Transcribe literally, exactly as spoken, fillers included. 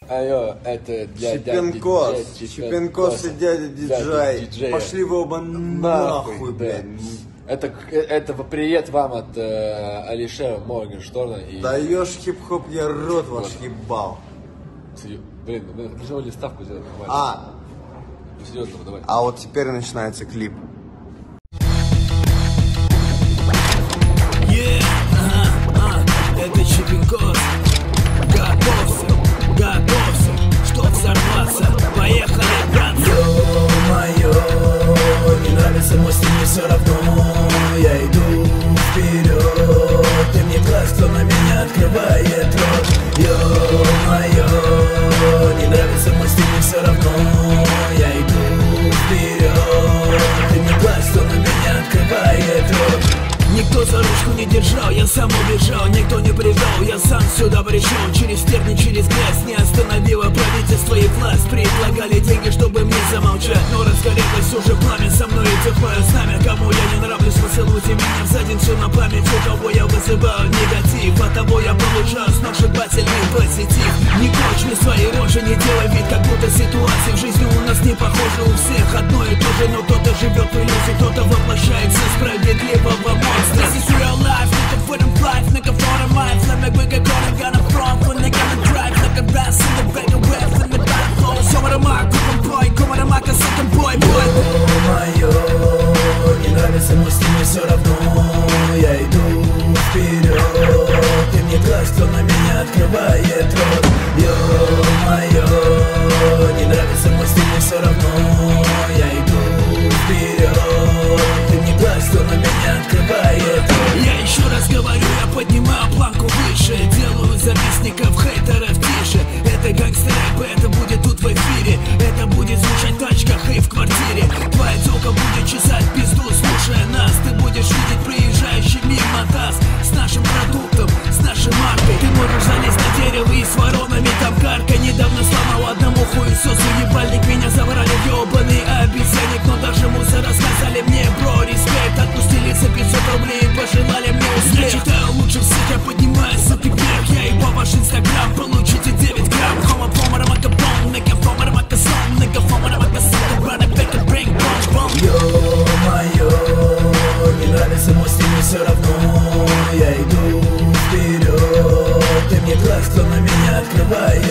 Алло, это для Чипенкос, дяди Чипенкос и дядя диджей. Пошли вы оба нахуй, блядь. Это, это привет вам от э, Алишера Моргенштерна. И... Даешь хип-хоп, я рот ваш ебал. Блин, мы должны ставку сделать нормально. А. Серьезно, давай. А вот теперь начинается клип. Yeah, ага, а, это Чипенкос. Готовься, готовься, чтоб взорваться. Поехали, братцы. Ё-моё, не нравится мой стиль, не все равно. Я иду вперед. Ты мне глаз, кто на меня открывает рот. Ё-моё, не нравится мой стиль, не все равно. Я иду вперед. Ты мне глаз, кто на меня открывает рот. Никто за ручку не держал, я сам убежал. Никто не прижал, я сам сюда пришел. Через терни, через грязь не остановило правительство и власть. Предлагали деньги, чтобы мне замолчать, но разгорелось уже пламя. Со мной идет мое знамя. Кому я не нравлюсь, поцелуйте меня в задницу на память. У кого я вызываю негатив, от того я получаю сногсшибательный позитив. Не корчь мне свои рожи, не делай вид, как будто ситуация в жизни у нас не похожа. У всех одно и то же, но кто-то живет в иллюзии, кто-то воплощается справедливого монстра. This is real life, nigga for them life, nigga for them minds. Let me bring a gun and gun up front when they gonna drive. Nigga rats in the break away from the back floor. Some of them are good boy, come on, I'm like a second boy, boy. Ё-моё, не нравится мой стиль, мне все равно. Я иду вперед. Ты мне глаз, кто на меня открывает рот. Ё-моё, не нравится мой стиль, мне все равно. Я иду вперед. Ты мне глаз, кто на меня открывает. Я еще раз говорю, я поднимаю планку выше. Делаю завистников, хейтеров тише. Это гангстер-рэп, это будет тут в эфире. Это будет звучать в тачках и в квартире. Твоя тёлка будет чесать пизду, слушая нас. Ты будешь видеть проезжающий мимо таз. С нашим продуктом, с нашей маркой. Ты можешь залезть на дерево и с воронами там карка. Недавно сломал одному хуесосу ебальник. Меня забрали в ёбаный обезьянник. Но даже мусора сказали мне, бро, респект. Отпустили за пятьсот рублей и пожелали мне успех. Я читаю лучше всех, я поднимаюсь руки вверх. Я ебал ваш инстаграм, получите девять грамм. Хома помара макабон, нигга помара макасон. Нигга помара макасон, раны бэка брейк бомж бомж. Ё-моё, не нравится мой стиль, мне все равно. Я иду вперед. Ты мне глаз, кто на меня открывает